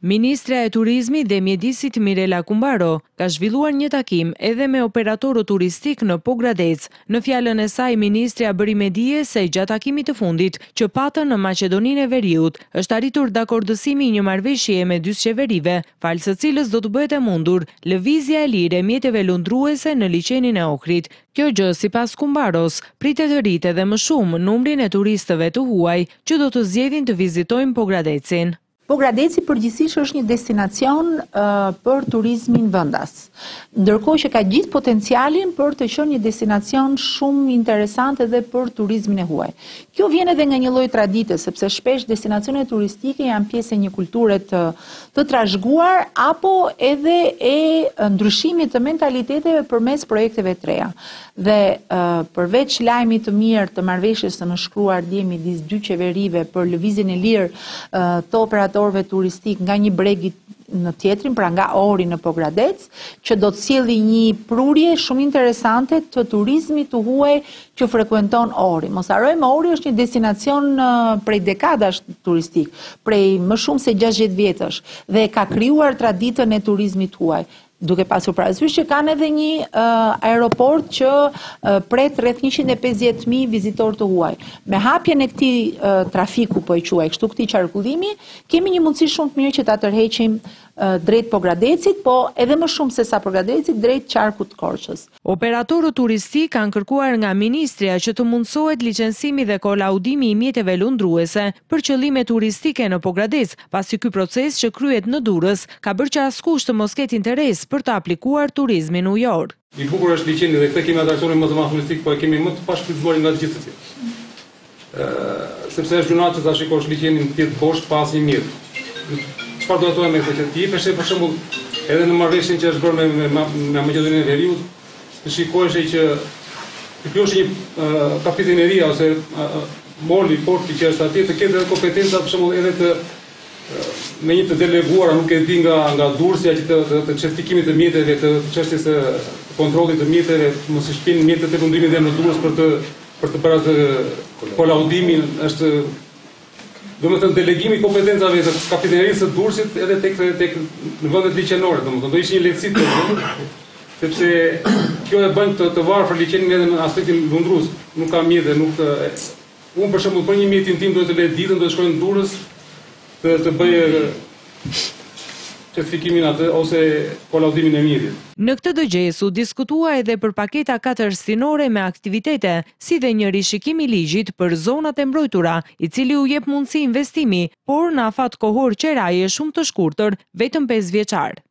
Ministra e Turizmit dhe Mjedisit Mirela Kumbaro ka zhvilluar një takim edhe me operatorët turistik në Pogradec. Në fjalën e saj, ministrja bëri me dije se gjatë takimit të fundit që patën në Maqedoninë e Veriut është arritur dakordësimi i një marrëveshjeje me dy qeverive, falë së cilës do të bëhet e mundur lëvizja e lirë e mjeteve lundruese në liçenin e Ohrit. Kjo gjë, sipas Kumbaros, pritet të rritë edhe më shumë numrin e turistëve të huaj që do të zgjedhin të vizitojnë Pogradecin. Pogradeci përgjithsisht është një destinacion për turizmin vendas, ndërkohë që ka gjithë potencialin për të qenë një destinacion shumë interesant edhe për turizmin e huaj. Kjo vjen edhe nga një lloj tradite, sepse shpesh destinacionet turistike janë pjesë e një kulture të trashëguar apo edhe e ndryshimit të mentaliteteve përmes projekteve të reja. Dhe përveç lajmit të mirë të marrëveshjes së nënshkruar dje midis dy qeverive për lëvizjen e lirë të operatorëve turistik nga një breg në tjetrin, pra nga Ohri në Pogradec, që do të sjellë një prurje shumë interesante të turizmit të huaj që frekuenton Ohri. Mos harrojmë, Ohri është një destinacion prej dekadash turistik, prej më shumë se 60 vjetësh dhe ka krijuar traditën e turizmit huaj, duke pasur parasysh që kanë edhe një aeroport që pret rreth 150.000 vizitorë të huaj. Me hapjen e këtij trafiku, po e quaj kështu, këtij qarkullimi, kemi një mundësi shumë të mirë që ta tërheqim drejt Pogradecit, po edhe më shumë se sa Pogradecit, drejt qarkut të Korçës. Operatorët turistik kanë kërkuar nga ministrja që të mundësohet licencimi dhe kolaudimi i mjeteve lundruese për qëllime turistike në Pogradec, pasi ky proces që kryhet në Durrës ka bërë që askush të mos ketë interes për të aplikuar turizmin ujor. I bukur është liçeni dhe këtë kemi atraksionin më të madh turistik, po e kemi më të pashfrytzuar nga të gjithë. Sepse është gjuna që ta shikosh liçenin tjetër poshtë pas një mjet. Çfarë do të thonë me këtë? Ti jepesh për shembull edhe në marrëveshjen që është bërë me Maqedoninë e Veriut, të shikosh që kjo është një kapiteneri ose moli porti që është atje të ketë kompetenca për shembull edhe të me një të deleguara, nuk e di nga Durrësja që të certifikimit të mjeteve, të çështjes së kontrollit të mjeteve, mos i shpinë mjetet e kundrimit dhe në Durrës për të bërë atë kolaudimin, është domethënë delegimi i kompetencave të kapitenerisë së Durrësit edhe tek në vendet liçenore, domethënë do ishte një lehtësi sepse kjo e bën të varfër liçenin edhe në aspektin lundrues. Nuk ka mjete, nuk unë për shembull për një mjetin tim do të lë ditën, do të shkoj në Durrës të bëj certifikimin atë ose kolaudimin e mjetit. Në këtë dëgjes u diskutua edhe për paketa 4 stinore me aktivitete, si dhe një rishikim i ligjit për zonat e mbrojtura, i cili u jep mundësi investimi, por në afat kohor qeraje shumë të shkurtër, vetëm 5 vjeçar.